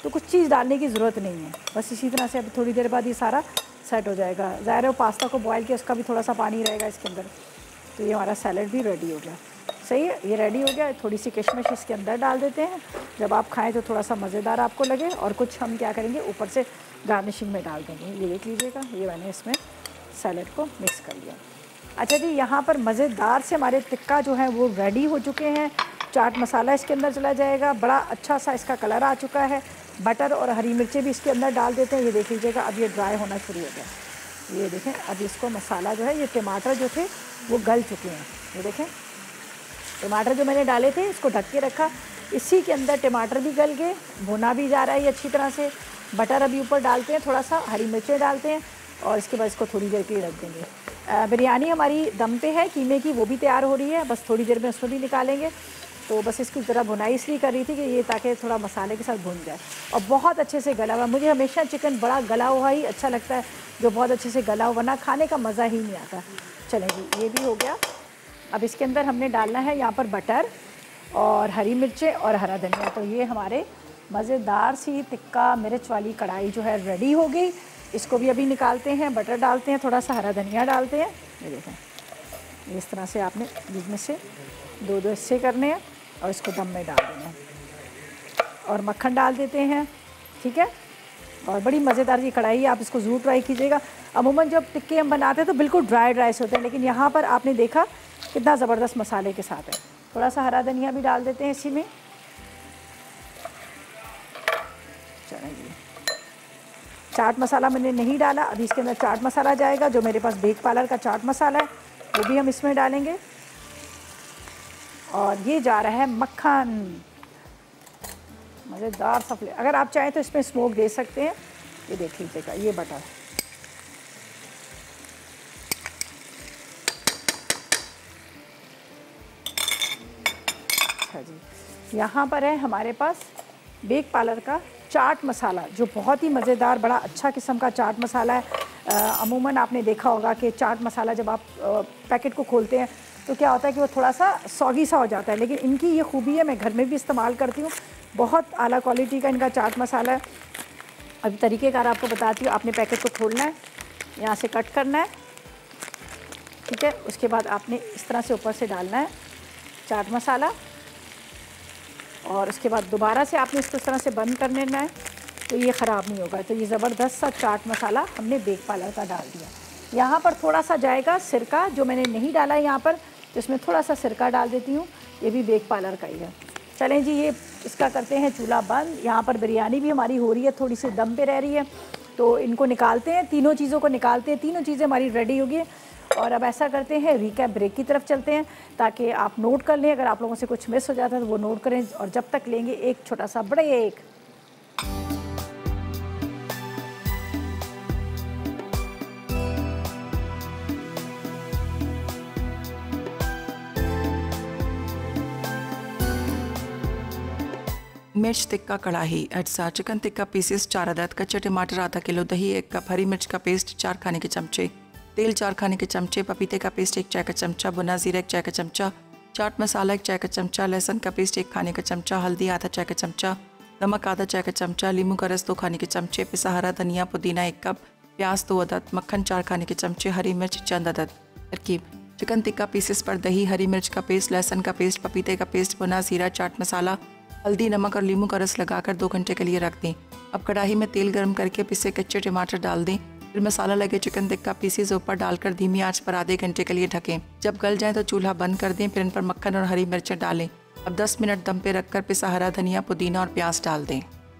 तो कुछ चीज़ डालने की ज़रूरत नहीं है। बस इसी तरह से अब थोड़ी देर बाद ये सारा सेट हो जाएगा। ज़ाहिर है वो पास्ता को बॉयल किया, उसका भी थोड़ा सा पानी रहेगा इसके अंदर। तो ये हमारा सैलड भी रेडी हो गया। सही है, ये रेडी हो गया। थोड़ी सी किशमिश इसके अंदर डाल देते हैं, जब आप खाएं तो थोड़ा सा मज़ेदार आपको लगे। और कुछ हम क्या करेंगे, ऊपर से गार्निशिंग में डाल देंगे। ये देख लीजिएगा, ये मैंने इसमें सैलड को मिक्स कर लिया। अच्छा जी, यहाँ पर मज़ेदार से हमारे टिक्का जो है वो रेडी हो चुके हैं। चाट मसाला इसके अंदर चला जाएगा, बड़ा अच्छा सा इसका कलर आ चुका है। बटर और हरी मिर्चें भी इसके अंदर डाल देते हैं। ये देख लीजिएगा, अब ये ड्राई होना शुरू हो गया। ये देखें, अब इसको मसाला जो है, ये टमाटर जो थे वो गल चुके हैं। ये देखें, टमाटर जो मैंने डाले थे इसको ढक के रखा, इसी के अंदर टमाटर भी गल गए, भुना भी जा रहा है ये अच्छी तरह से। बटर अभी ऊपर डालते हैं, थोड़ा सा हरी मिर्चें डालते हैं और इसके बाद इसको थोड़ी देर के लिए रख देंगे। आ, बिरयानी हमारी दम पे है कीमे की, वो भी तैयार हो रही है, बस थोड़ी देर में उसको भी निकालेंगे। तो बस इसकी ज़रा भुनाई इसलिए कर रही थी कि ये ताकि थोड़ा मसाले के साथ भुन जाए। और बहुत अच्छे से गला हुआ, मुझे हमेशा चिकन बड़ा गला हुआ ही अच्छा लगता है, जो बहुत अच्छे से गला हुआ, वरना खाने का मज़ा ही नहीं आता। चलें जी, ये भी हो गया। अब इसके अंदर हमने डालना है यहाँ पर बटर और हरी मिर्चें और हरा धनिया। तो ये हमारे मज़ेदार सी टिक्का मिर्च वाली कढ़ाई जो है रेडी हो गई। इसको भी अभी निकालते हैं, बटर डालते हैं, थोड़ा सा हरा धनिया डालते हैं। ये देखें, इस तरह से आपने बीच में से दो दो हिस्से करने हैं और इसको दम में डाल देना है और मक्खन डाल देते हैं। ठीक है, और बड़ी मज़ेदार ये कढ़ाई है, आप इसको ज़रूर ट्राई कीजिएगा। अमूमन जब टिक्के हम बनाते हैं तो बिल्कुल ड्राई ड्राई से होते हैं, लेकिन यहाँ पर आपने देखा कितना ज़बरदस्त मसाले के साथ है। थोड़ा सा हरा धनिया भी डाल देते हैं इसी में। चलिए, चाट मसाला मैंने नहीं डाला, अभी इसके अंदर चाट मसाला जाएगा, जो मेरे पास बेक पार्लर का चाट मसाला है वो भी हम इसमें डालेंगे। और ये जा रहा है मक्खन, मज़ेदार सा फ्लेवर। अगर आप चाहें तो इसमें स्मोक दे सकते हैं। ये देख लीजिएगा, ये बटर, अच्छा जी। यहाँ पर है हमारे पास बेक पार्लर का चाट मसाला, जो बहुत ही मज़ेदार बड़ा अच्छा किस्म का चाट मसाला है। अमूमन आपने देखा होगा कि चाट मसाला जब आप आ, पैकेट को खोलते हैं तो क्या होता है कि वो थोड़ा सा सॉगी सा हो जाता है, लेकिन इनकी ये खूबी है, मैं घर में भी इस्तेमाल करती हूँ। बहुत आला क्वालिटी का इनका चाट मसाला है। अभी तरीक़ेकार आपको बताती हूँ। आपने पैकेट को खोलना है, यहाँ से कट करना है, ठीक है। उसके बाद आपने इस तरह से ऊपर से डालना है चाट मसाला और उसके बाद दोबारा से आपने इसको इस तरह से बंद कर लेना है, तो ये ख़राब नहीं होगा। तो ये ज़बरदस्त सा चाट मसाला हमने बेक पार्लर का डाल दिया। यहाँ पर थोड़ा सा जाएगा सिरका, जो मैंने नहीं डाला है यहाँ पर, तो इसमें थोड़ा सा सिरका डाल देती हूँ। ये भी बेक पार्लर का ही है। चलें जी, ये इसका करते हैं चूल्हा बंद। यहाँ पर बिरयानी भी हमारी हो रही है, थोड़ी सी दम पे रह रही है, तो इनको निकालते हैं, तीनों चीज़ों को निकालते हैं। तीनों चीज़ें हमारी रेडी होगी और अब ऐसा करते हैं, रिकैप ब्रेक की तरफ चलते हैं, ताकि आप नोट कर लें। अगर आप लोगों से कुछ मिस हो जाता है तो वो नोट करें। और जब तक लेंगे एक छोटा सा ब्रेक।
मिर्च टिक्का कढ़ाही अज्जा, चिकन टिक्का पीसेस चार अदद, कच्चे टमाटर आधा किलो, दही एक कप, हरी मिर्च का पेस्ट चार खाने के चमचे, तेल चार खाने के चमचे, पपीते का पेस्ट एक चाय का चमचा, भुना जीरा एक चाय का चमचा, चाट मसाला एक चाय का चमचा, लहसुन का पेस्ट एक खाने का चमचा, हल्दी आधा चाय का चमचा, नमक आधा चाय का चमचा, नींबू का रस दो खाने के चमचे, पिसा हरा धनिया पुदीना एक कप, प्याज दो अदद, मक्खन चार खाने के चमचे, हरी मिर्च चंद अदद। तरकीब: चिकन टिक्का पीसेस पर दही, हरी मिर्च का पेस्ट, लहसुन का पेस्ट, पपीते का पेस्ट, भुना जीरा, चाट मसाला, हल्दी, नमक और नींबू का रस लगाकर दो घंटे के लिए रख दें। अब कढ़ाई में तेल गर्म करके पिसे कच्चे टमाटर डाल दें। फिर मसाला लगे चिकन टिक्का पीसेस ऊपर डालकर धीमी आंच पर आधे घंटे के लिए ढकें। जब गल जाए तो चूल्हा बंद कर दें। फिर इन पर मक्खन और हरी मिर्चें डालें। अब दस मिनट दम पे रखकर पिसा हरा धनिया, पुदीना और प्याज डाल दें।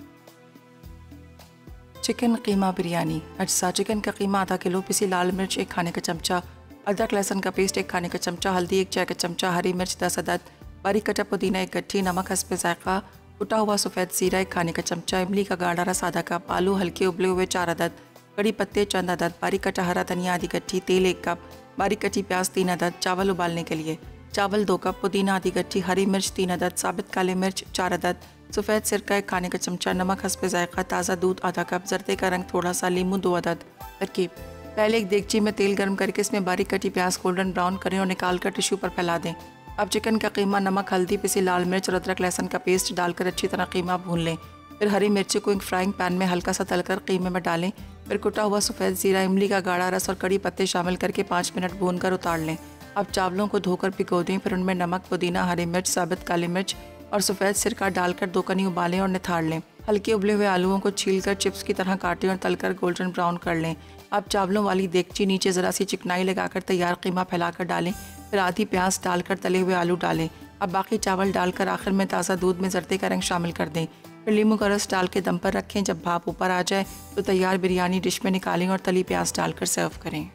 चिकन कीमा बिरयानी अज्जा, चिकन का कीमा आधा किलो, पिसी लाल मिर्च एक खाने का चमचा, अदरक लहसुन का पेस्ट एक खाने का चमचा, हल्दी एक चाय का चमचा, हरी मिर्च दस अदद, बारीक कटा पुदीना एक गट्ठी, नमक हस्बे जायका, कुटा हुआ सफ़ेद जीरा एक खाने का चमचा, इमली का गाढ़ा रस आधा कप, आलू हल्के उबले हुए चार अदद, कड़ी पत्ते चंद अदद, बारीक कटा हरा धनिया आधी गट्ठी, तेल एक कप, बारीक कटी प्याज तीन अदद, चावल उबालने के लिए चावल दो कप, पुदीना आधी गट्ठी, हरी मिर्च तीन अदद, साबित काले मिर्च चार अदद, सफ़ेद सिरका एक खाने का चमचा, नमक हस्बे जायका, ताज़ा दूध आधा कप, जर्दे का रंग थोड़ा सा, लीमू दो अदद। तरकीब: पहले एक देगची में तेल गर्म करके इसमें बारीक कटी प्याज गोल्डन ब्राउन करें और निकाल कर टिश्यू पर फैला दें। अब चिकन का कीमा, नमक, हल्दी, पिसी लाल मिर्च और अदरक लहसुन का पेस्ट डालकर अच्छी तरह कीमा भून लें। फिर हरी मिर्ची को एक फ्राइंग पैन में हल्का सा तलकर कीमे में डालें। फिर कुटा हुआ सफ़ेद ज़ीरा, इमली का गाढ़ा रस और कड़ी पत्ते शामिल करके पाँच मिनट भूनकर उतार लें। अब चावलों को धोकर भिगो दें। फिर उनमें नमक, पुदीना, हरी मिर्च, साबित काली मिर्च और सफ़ेद सिरका डालकर दो कनी उबालें और निथाड़ लें। हल्के उबले हुए आलूओं को छीलकर चिप्स की तरह काटें और तलकर गोल्डन ब्राउन कर लें। अब चावलों वाली देगची नीचे ज़रा सी चिकनाई लगाकर तैयार कीमा फैलाकर डालें। फिर आधी प्याज डालकर तले हुए आलू डालें। अब बाकी चावल डालकर आखिर में ताज़ा दूध में जर्दे का रंग शामिल कर दें। फिर नींबू का रस डाल के दम पर रखें। जब भाप ऊपर आ जाए तो तैयार बिरयानी डिश में निकालें और तली प्याज डालकर सर्व करें।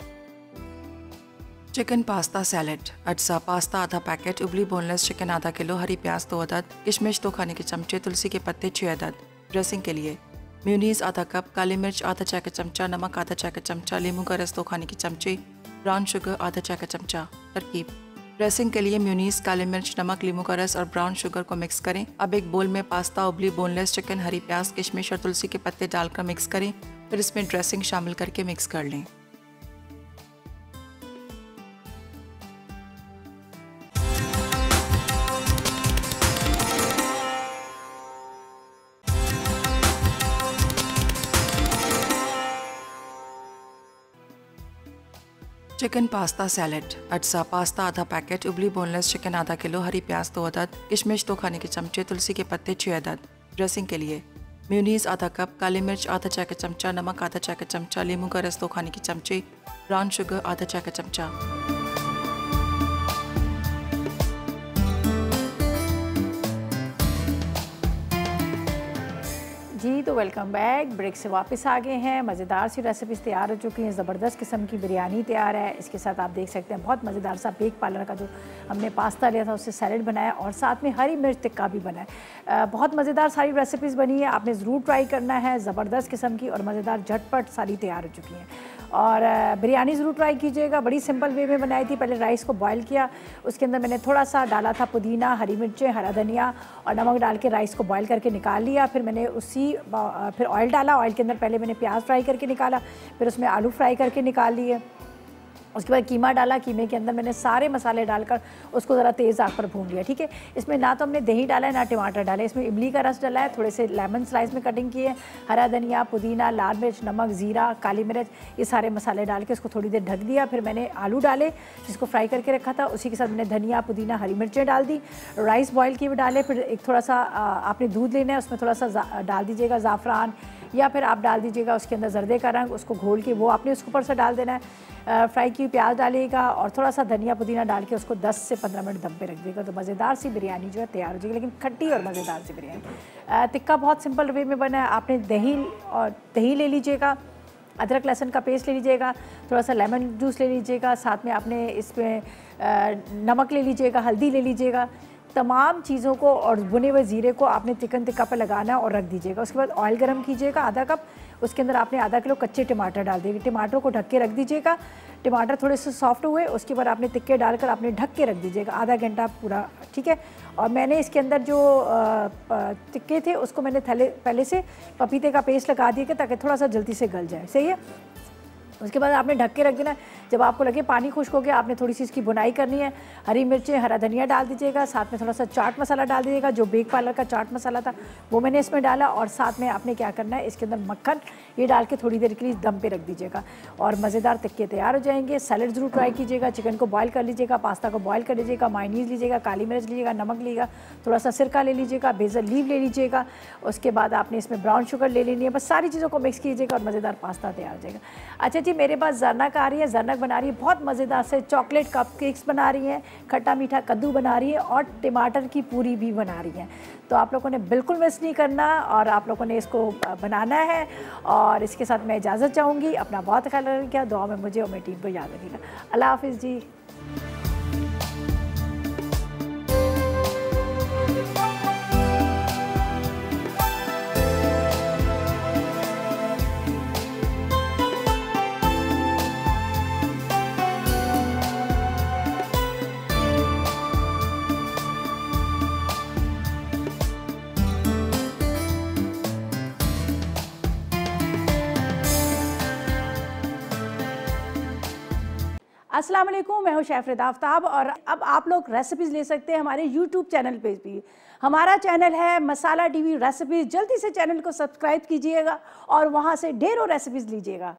Chicken pasta salad. अज्जा पास्ता आधा पैकेट, उबली बोनलेस चिकन आधा किलो, हरी प्याज दो अदद, किशमिश दो खाने के चमचे, तुलसी के पत्ते छः अदद। ड्रेसिंग के लिए म्यूनीस आधा कप, काली मिर्च आधा चाय का चमचा, नमक आधा चाय का चमचा, नींबू का रस दो खाने के चमचे, ब्राउन शुगर आधा चाय का चमचा। तरकीब: ड्रेसिंग के लिए म्यूनीस, काली मिर्च, नमक, नींबू का रस और ब्राउन शुगर को मिक्स करें। अब एक बोल में पास्ता, उबली बोनलेस चिकन, हरी प्याज, किशमिश और तुलसी के पत्ते डालकर मिक्स करें। फिर इसमें ड्रेसिंग शामिल करके मिक्स कर लें। Chicken pasta salad. अज्जा पास्ता आधा पैकेट, उबली बोनलेस चिकन आधा किलो, हरी प्याज दो अदद, किशमिश दो खाने के चमचे, तुलसी के पत्ते छः अदद। ड्रेसिंग के लिए म्यूनीस आधा कप, काली मिर्च आधा चाय का चमचा, नमक आधा चाय का चमचा, नींबू का रस दो खाने के चमचे, ब्राउन शुगर आधा चाय का चमचा।
जी तो वेलकम बैक। ब्रेक से वापस आ गए हैं। मज़ेदार सी रेसिपीज़ तैयार हो चुकी हैं। ज़बरदस्त किस्म की बिरयानी तैयार है। इसके साथ आप देख सकते हैं बहुत मज़ेदार सा बेक पार्लर का जो हमने पास्ता लिया था उससे सैलेड बनाया और साथ में हरी मिर्च टिक्का भी बनाया। बहुत मज़ेदार सारी रेसिपीज़ बनी है, आपने ज़रूर ट्राई करना है। ज़बरदस्त किस्म की और मज़ेदार झटपट सारी तैयार हो चुकी हैं। और बिरयानी ज़रूर ट्राई कीजिएगा। बड़ी सिंपल वे में बनाई थी। पहले राइस को बॉयल किया, उसके अंदर मैंने थोड़ा सा डाला था पुदीना, हरी मिर्चें, हरा धनिया और नमक डाल के राइस को बॉयल करके निकाल लिया। फिर मैंने उसी फिर ऑयल डाला, ऑयल के अंदर पहले मैंने प्याज फ्राई करके निकाला, फिर उसमें आलू फ्राई करके निकाल लिए। उसके बाद कीमा डाला, कीमे के अंदर मैंने सारे मसाले डालकर उसको ज़रा तेज़ आग पर भून लिया। ठीक है, इसमें ना तो हमने दही डाला है ना टमाटर डाला है, इसमें इमली का रस डाला है, थोड़े से लेमन स्लाइस में कटिंग किए, हरा धनिया, पुदीना, लाल मिर्च, नमक, ज़ीरा, काली मिर्च, ये सारे मसाले डाल के उसको थोड़ी देर ढक दिया। फिर मैंने आलू डाले जिसको फ्राई करके रखा था, उसी के साथ मैंने धनिया, पुदीना, हरी मिर्चें डाल दी, राइस बॉयल किए हुए डाले। फिर एक थोड़ा सा आपने दूध लेना है, उसमें थोड़ा सा डाल दीजिएगा ज़ाफ़रान या फिर आप डाल दीजिएगा उसके अंदर जर्दे का रंग, उसको घोल के वो आपने उसके ऊपर से डाल देना है। फ्राई की प्याज डालिएगा और थोड़ा सा धनिया पुदीना डाल के उसको दस से पंद्रह मिनट दम पे रख देगा तो मज़ेदार सी बिरयानी जो है तैयार हो जाएगी, लेकिन खट्टी और मज़ेदार सी बिरयानी। टिक्का बहुत सिंपल वे में बना है। आपने दही और दही ले लीजिएगा, अदरक लहसुन का पेस्ट ले लीजिएगा, थोड़ा सा लेमन जूस ले लीजिएगा, साथ में आपने इसमें नमक ले लीजिएगा, हल्दी ले लीजिएगा। तमाम चीज़ों को और भुने हुए ज़ीरे को आपने चिकन टिक्का पर लगाना और रख दीजिएगा। उसके बाद ऑयल गरम कीजिएगा आधा कप, उसके अंदर आपने आधा किलो कच्चे टमाटर डाल दीजिए, टमाटरों को ढक के रख दीजिएगा। टमाटर थोड़े से सॉफ्ट हुए उसके बाद आपने टिक्के डालकर आपने ढक के रख दीजिएगा आधा घंटा पूरा। ठीक है, और मैंने इसके अंदर जो टिक्के थे उसको मैंने थैले पहले से पपीते का पेस्ट लगा दिया ताकि थोड़ा सा जल्दी से गल जाए। सही है, उसके बाद आपने ढक के रख देना। जब आपको लगे पानी खुश्क हो गया, आपने थोड़ी सी इसकी बुनाई करनी है। हरी मिर्चें, हरा धनिया डाल दीजिएगा, साथ में थोड़ा सा चाट मसाला डाल दीजिएगा, जो बेक पार्लर का चाट मसाला था वो मैंने इसमें डाला। और साथ में आपने क्या करना है, इसके अंदर मक्खन ये डाल के थोड़ी देर के लिए दम पे रख दीजिएगा और मज़ेदार टिक्के तैयार हो जाएंगे। सैलेड ज़रूर ट्राई कीजिएगा। चिकन को बॉयल कर लीजिएगा, पास्ता को बॉयल कर लीजिएगा, मायोनीज़ लीजिएगा, काली मिर्च लीजिएगा, नमक लीजिएगा, थोड़ा सा सिरका ले लीजिएगा, बेसल लीव ले लीजिएगा। उसके बाद आपने इसमें ब्राउन शुगर ले लेनी है। बस सारी चीज़ों को मिक्स कीजिएगा और मज़ेदार पास्ता तैयार हो जाएगा। अच्छा जी, मेरे पास जरनक आ रही है, जरनक बना रही है बहुत मज़ेदार से चॉकलेट कप केक्स बना रही हैं, खट्टा मीठा कद्दू बना रही है और टमाटर की पूरी भी बना रही हैं। तो आप लोगों ने बिल्कुल मिस नहीं करना और आप लोगों ने इसको बनाना है। और इसके साथ मैं इजाज़त चाहूँगी। अपना बहुत ख्याल रखिएगा, दुआ में मुझे और मेरी टीम को याद रखिएगा। अल्लाह हाफिज़ जी। अस्सलाम वालेकुम, मैं हूँ शेफ रिदा आफ्ताब और अब आप लोग रेसिपीज़ ले सकते हैं हमारे यूट्यूब चैनल पे भी। हमारा चैनल है मसाला टीवी रेसिपीज, जल्दी से चैनल को सब्सक्राइब कीजिएगा और वहाँ से ढेरों रेसिपीज लीजिएगा।